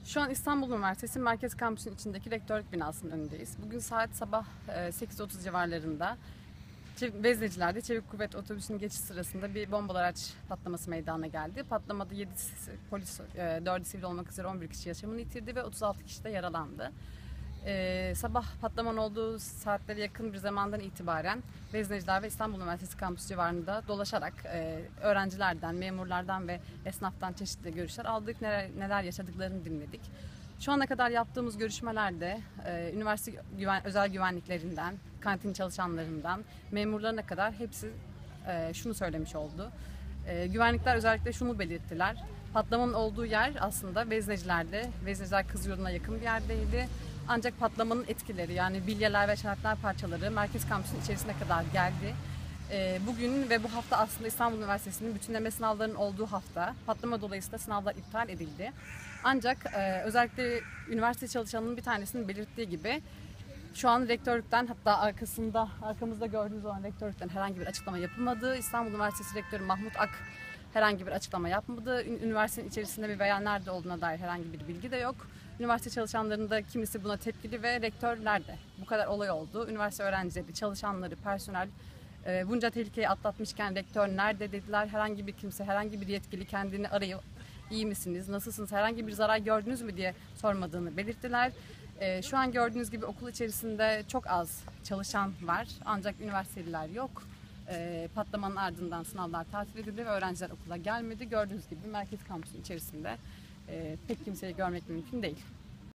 Şu an İstanbul Üniversitesi Merkez Kampüsü'nün içindeki rektörlük binasının önündeyiz. Bugün saat sabah 8:30 civarlarında Vezneciler'de Çevik Kuvvet Otobüsü'nün geçiş sırasında bir bombalı araç patlaması meydana geldi. Patlamada 7 polis, 4'ü sivil olmak üzere 11 kişi yaşamını yitirdi ve 36 kişi de yaralandı. Sabah patlamanın olduğu saatlere yakın bir zamandan itibaren Vezneciler ve İstanbul Üniversitesi kampüsü civarında dolaşarak öğrencilerden, memurlardan ve esnaftan çeşitli görüşler aldık, neler yaşadıklarını dinledik. Şu ana kadar yaptığımız görüşmelerde üniversite özel güvenliklerinden, kantin çalışanlarından, memurlarına kadar hepsi şunu söylemiş oldu. Güvenlikler özellikle şunu belirttiler. Patlamanın olduğu yer aslında Vezneciler'de, Vezneciler Kız Yurdu'na yakın bir yerdeydi. Ancak patlamanın etkileri yani bilyeler ve şarapnel parçaları merkez kampüsünün içerisine kadar geldi. Bugün ve bu hafta aslında İstanbul Üniversitesi'nin bütünleme sınavlarının olduğu hafta. Patlama dolayısıyla sınavlar iptal edildi. Ancak özellikle üniversite çalışanının bir tanesinin belirttiği gibi şu an rektörlükten, hatta arkamızda gördüğünüz olan rektörlükten herhangi bir açıklama yapılmadı. İstanbul Üniversitesi Rektörü Mahmut Ak herhangi bir açıklama yapmadı. Üniversitenin içerisinde bir veya nerede olduğuna dair herhangi bir bilgi de yok. Üniversite çalışanlarının da kimisi buna tepkili ve rektör nerede? Bu kadar olay oldu. Üniversite öğrencileri, çalışanları, personel bunca tehlikeyi atlatmışken rektör nerede dediler. Herhangi bir kimse, herhangi bir yetkili kendini arayıp iyi misiniz, nasılsınız, herhangi bir zarar gördünüz mü diye sormadığını belirttiler. Şu an gördüğünüz gibi okul içerisinde çok az çalışan var ancak üniversiteliler yok. Patlamanın ardından sınavlar tatil edildi ve öğrenciler okula gelmedi. Gördüğünüz gibi merkez kampüsünün içerisinde pek kimseyi görmek mümkün değil.